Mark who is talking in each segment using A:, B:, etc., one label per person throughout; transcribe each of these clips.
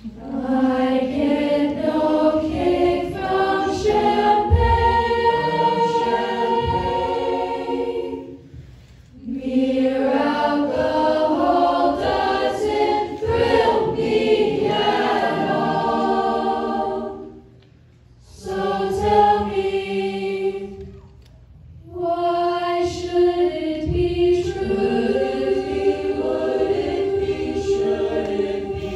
A: I get no kick from champagne. Mere alcohol doesn't thrill me at all. So tell me, why should it be true? Would it be, should it be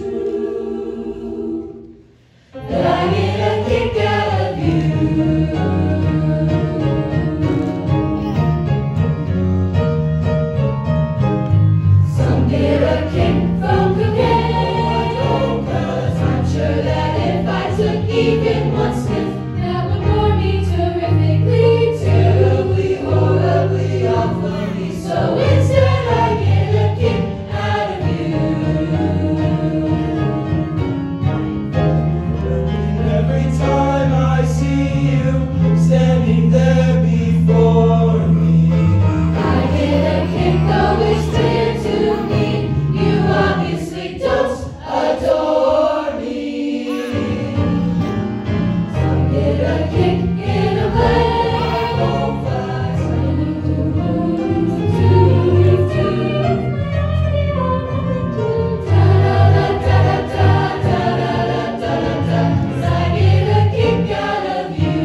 A: true that I get a kick out of you? Some get a kick from cocaine, 'cause I'm sure that if I took even one sniff, that would bore me terrifically, terribly, horribly, awfully. So instead I get a kick out of you.
B: Every time I see you standing there before me,
A: I get a kick, though it's clear to me you obviously don't adore me. Some get a kick in a black hole flies. I get a kick out of you.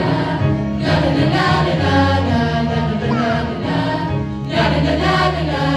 A: Na na na na na na na na na na na na na na na na.